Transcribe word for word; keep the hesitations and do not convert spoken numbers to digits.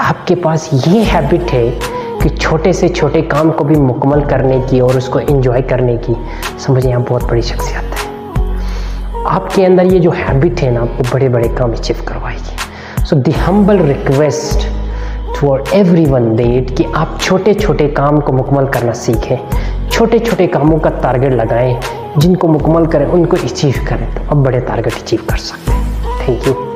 आपके पास ये हैबिट है कि छोटे से छोटे काम को भी मुकम्मल करने की और उसको एंजॉय करने की, समझिए यहाँ बहुत बड़ी शख्सियत है। आपके अंदर ये जो हैबिट है ना, आपको बड़े बड़े काम अचीव करवाएगी। So the humble request for everyone that कि आप छोटे छोटे काम को मुकम्मल करना सीखें, छोटे छोटे कामों का टारगेट लगाएं, जिनको मुकम्मल करें उनको अचीव करें, तो आप बड़े टारगेट अचीव कर सकते हैं। Thank you.